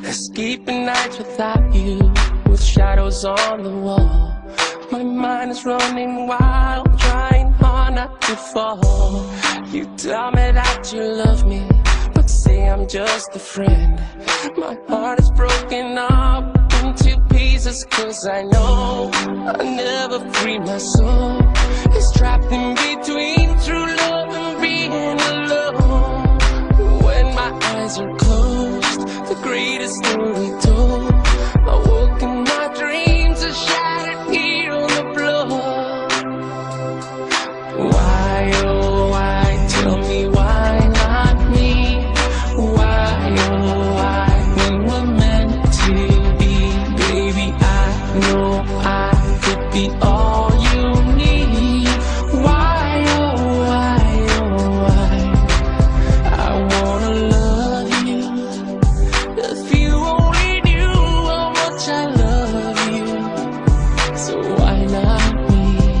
Escaping nights without you, with shadows on the wall. My mind is running wild, trying hard not to fall. You tell me that you love me, but say I'm just a friend. My heart is broken up into pieces, 'cause I know I'll never free my soul. It's trapped in between true love and being alone. When my eyes are closed, the greatest story told. I woke in my dreams, a shattered here on the floor. Why, oh why, tell me why not me? Why, oh why, we were meant to be. Baby, I know I could be all you need. Why, oh why, oh why, I wanna love you. If you only knew how much I love you, so why not me?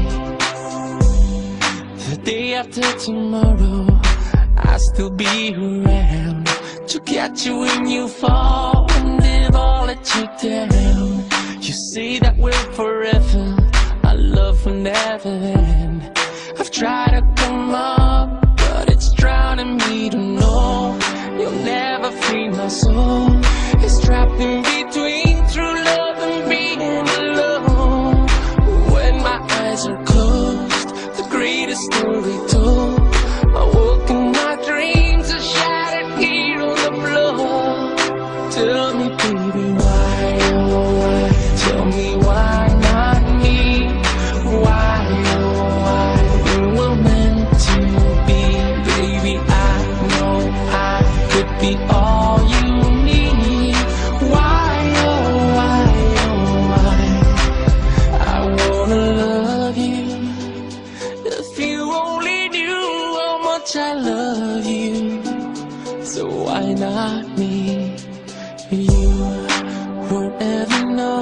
The day after tomorrow, I'll still be around to catch you when you fall and then I'll let you down. You say that we're forever, our love will never end. I've tried to come up, but it's drowning me to know you'll never free my soul. It's trapped in between true love and being alone. When my eyes are closed, the greatest story told. I woke in my dreams, a shattered here on the floor. Tell me, baby, why, oh why, tell me why not me? Why, oh why, we were meant to be. Baby, I know I could be all you need. Why, oh why, oh why, I wanna love you. If you only knew how much I love you, so why not me? You won't ever know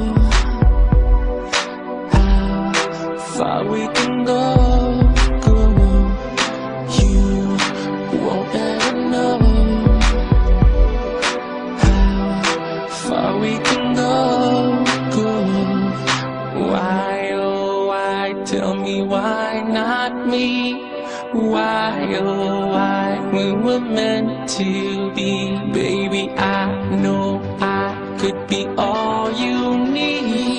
how far we can go. You won't ever know how far we can go. Why, oh why, tell me why not me? Why, oh why, we were meant to be. Baby, I know I could be all you need.